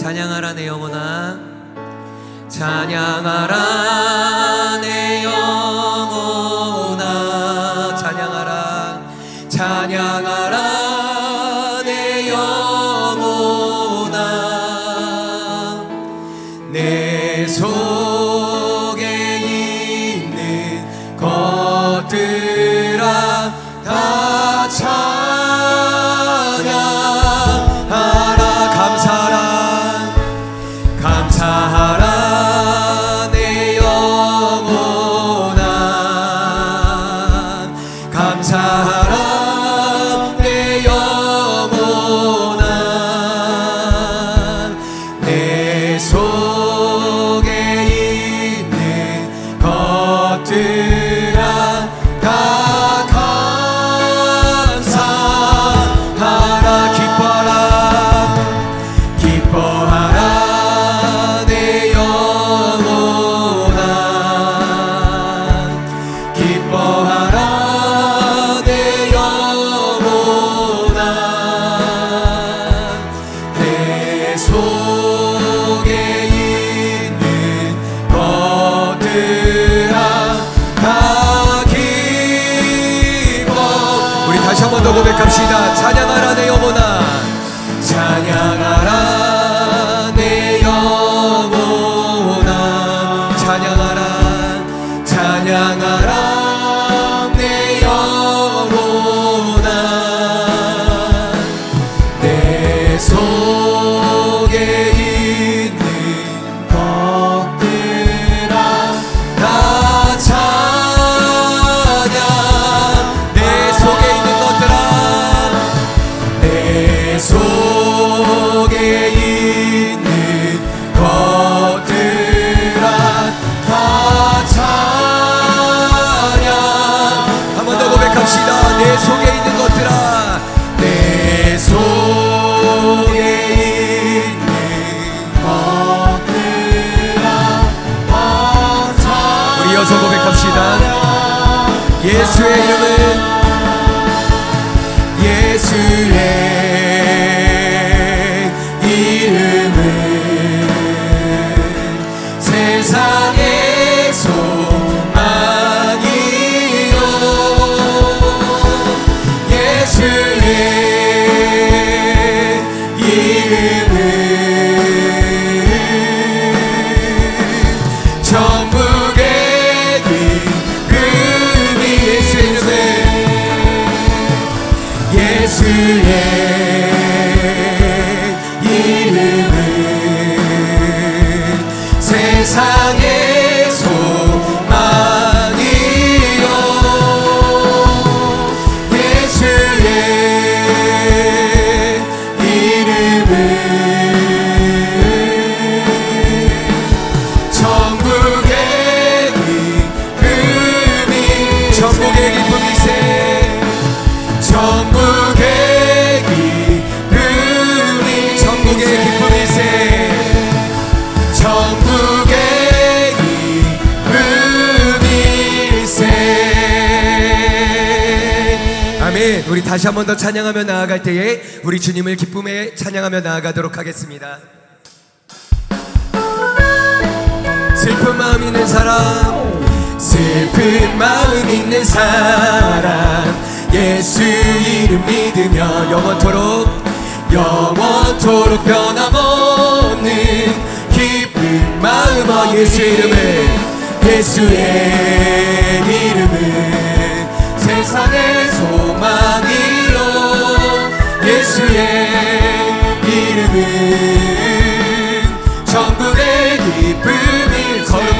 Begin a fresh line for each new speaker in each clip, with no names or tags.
찬양하라 내 영혼아, 찬양하라 내 영혼아, 찬양하라, 찬양하라 내 영혼아. 내 속에 있는 것들아 다 찬양하라. 감사하라, 감사하라 내 영혼아, 감사하라 내 영혼아. 내 속에 있는 것들아 다 감사하라. 기뻐하라, 기뻐하라 내 영혼아, 기뻐하라 내 영혼아. 내 속에 있는 것들아 다 기뻐. 우리 다시 한 번 더 고백합시다. 찬양하라 내 영혼아, 찬양하라 내 영혼아, 찬양하라, 찬양하라 내 영혼아. 내 속에 있는 것들아 다 찬양. 내 속에 있는 것들아, 내 속에 있는 것들아 다 찬양. 한 번 더 고백합시다. 내 속에 있는 것들아, 내 속에 있는 것들아 다 찬양. 우리 이어서 고백합시다. 예수의 이름은, 예수의 이름은 세상의 소망이요. 예수의 이름은 천국의 기쁨이. 예수의 이름은, 예수의 이름은 세상의 소망이요. 예수의 이름은 천국의 기쁨이. 천국의 기쁨이세, 천국의 기쁨이, 천국의 기쁨이세, 천국의 기쁨이세. 아멘. 우리 다시 한 번 더 찬양하며 나아갈 때에 우리 주님을 기쁨에 찬양하며 나아가도록 하겠습니다. 슬픈 마음 있는 사람, 슬픈 마음 있는 사람, 예수 이름 믿으며 영원토록 변함없는 기쁜 마음. 예수의 이름을, 예수의 이름은 세상의 소망이요. 예수의 이름은 천국의 기쁨이.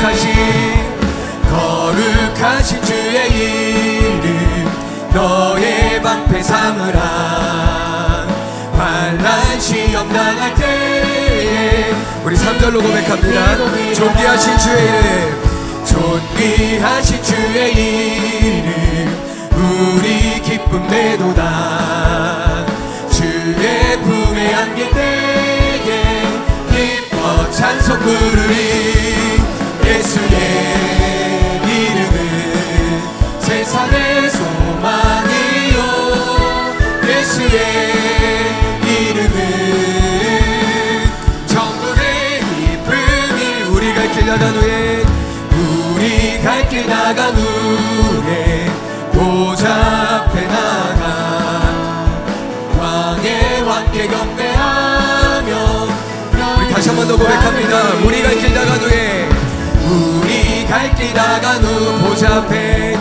거룩하신 주의 이름 너의 방패 삼으라. 환난 시험 당할 때에 우리 3절로 고백합니다. 존귀하신 주의 이름, 존귀하신 주의 이름 우리 기쁨 내도다. 주의 품에 안길 때에 기뻐 찬송 부르리. 예수의 이름은 세상의 소망이요. 예수의 이름은 천국 갈 길 나간 후에 보좌 앞에 나가 왕의 왕께 경배하며. 우리 다시 한 번 더 고백합니다. 우리 갈 길 나간 후에, 우리 갈 길 나간 후 보좌 앞에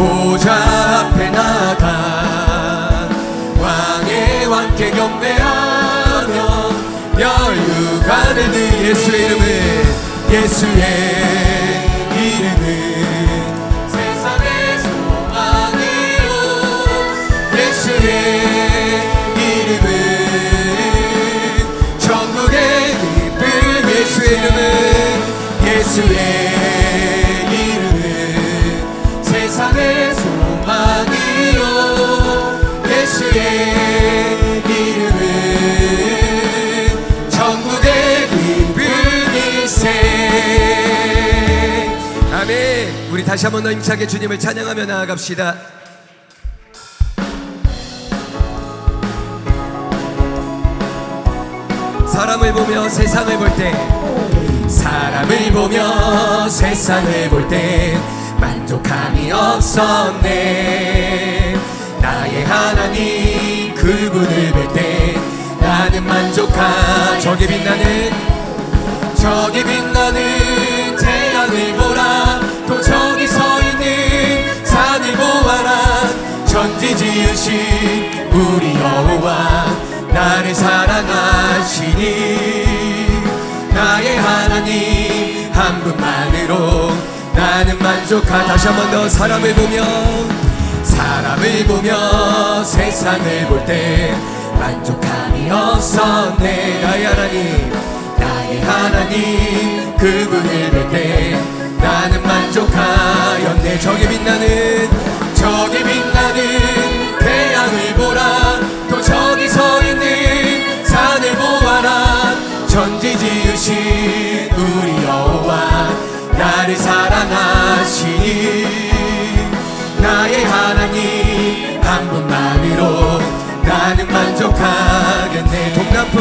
나가 왕의 왕께 경배하며 멸류관을 들 예수의 이름은 세상의 소망이요. 예수의 이름은 천국의 기쁨. 예수의 이름은 세상의 소망이요. 예수의 이름은 천국의 기쁨일세. 아멘. 우리 다시 한 번 더 힘차게 주님을 찬양하며 나아갑시다. 사람을 보며 세상을 볼 때, 사람을 보며 세상을 볼 때 만족함이 없었네. 나의 하나님 그분을 볼 때 나는 만족하. 저기 빛나는 태양을 보라. 또 저기 서 있는 산을 보아라. 천지 지으신 우리 여호와 나를 사랑하시니 나의 하나님 한 분만으로 나는 만족하. 다시 한 번 더. 사람을 보며 세상을 볼 때 만족함이 없었네. 나의 하나님 그분을 볼 때 나는 만족하였네. 저기 빛나는 태양을 보라. 또 저기 서 있는 산을 보아라. 천지 지으신 우리 여호와 나를 사랑하시니 나의 하나님 한 분만으로 나는 만족하겠네.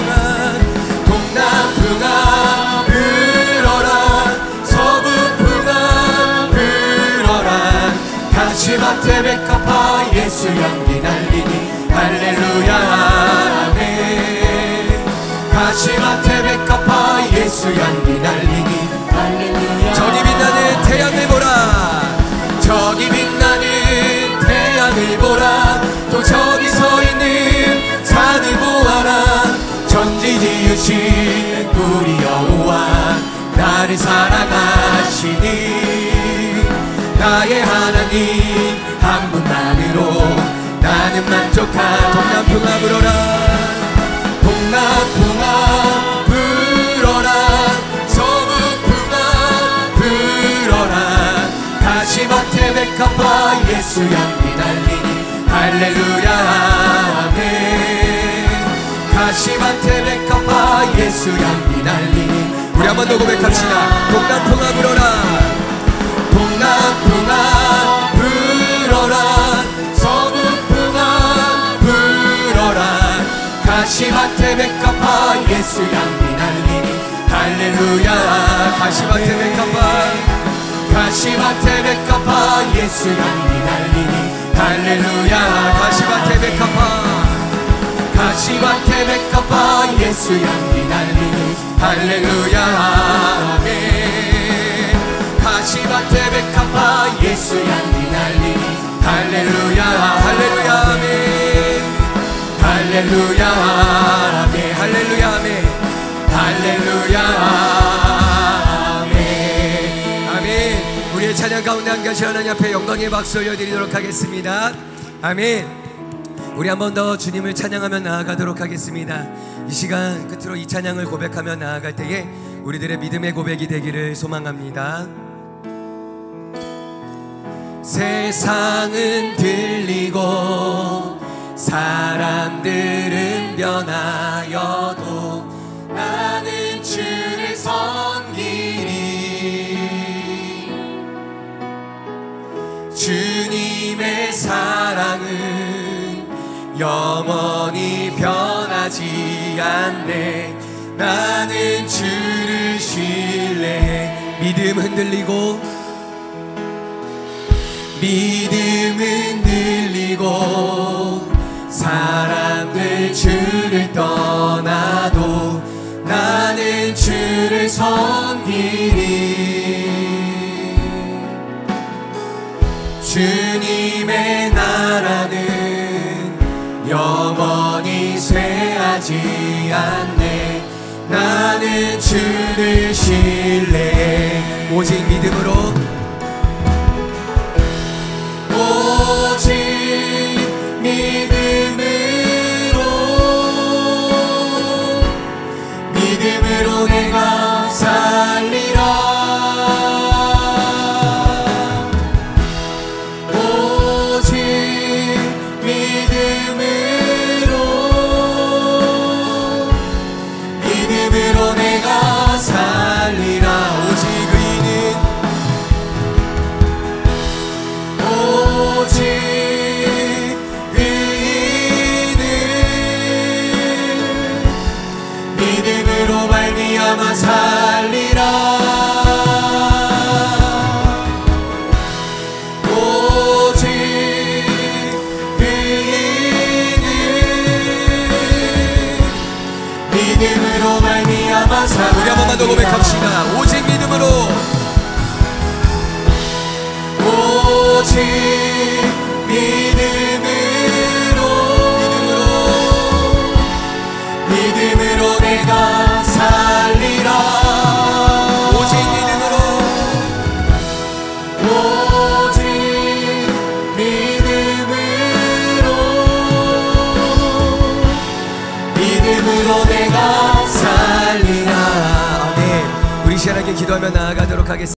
동남풍아 불어라. 서북풍아 불어라. 가시밭에 백합화 예수 연기 날리니 할렐루야 아멘. 가시밭에 백합화 예수 연기 날리니 할렐루야. 저기 빛나는 태양을 보라. 저기 빛나는 태양을 보라. 또 저기 서 있는 산을 보아라. 천지 지으신 우리 여호와 나를 사랑하시니 나의 하나님 한 분만으로 나는 만족하. 동남풍아 불어라. 동남풍아 불어라. 서북풍아 불어라. 가시밭에 백합화 예수 연기 날리니 할렐루야 아멘. 가시밭에 백합화 예수 연기 날리니. 우리 한 번 더 고백합시다. 동남풍아 불어라. 동남풍아 불어라. 서북풍아 불어라. 가시밭에 백합화 예수 연기 날리니 할렐루야. 가시밭에 백합화 예수 연기 날리니 할렐루야. 가시밭에 백합화 예수 연기 날리니 할렐루야 아멘. 가시밭에 백합화 예수 연기 날리니 할렐루야 아멘. 할렐루야 아멘. 할렐루야 아멘. 할렐루야 아멘. 아멘. 우리의 찬양 가운데 한 가지 하나님 앞에 영광의 박수 올려드리도록 하겠습니다. 아멘. 우리 한 번 더 주님을 찬양하며 나아가도록 하겠습니다. 이 시간 끝으로 이 찬양을 고백하며 나아갈 때에 우리들의 믿음의 고백이 되기를 소망합니다. 세상은 들리고 사람들은 변하여도 나는 주를 섬기리. 주님의 사랑은 영원히 변하지 않네. 나는 주를 신뢰해. 믿음 흔들리고 믿음은 늘리고 사람들 주를 떠나도 나는 주를 섬기리. 주님의 나라는 영원히 쇠하지 않네. 나는 주를 신뢰해. 오직 믿음으로, 오직 믿음으로 내가 살리라. 오직 믿음으로 내가 살리라. 오직 의인은 믿음으로 말미암아 살리라. 오직 의인은 믿음으로 말미암아 살리라. 우리 한 번만 더 고백합시다. 오직 믿음으로, 오직 믿음으로 내가 살리라. 오직 믿음으로 내가 살리라. 아멘. 우리 시원하게 기도하며 나아가도록 하겠습니다.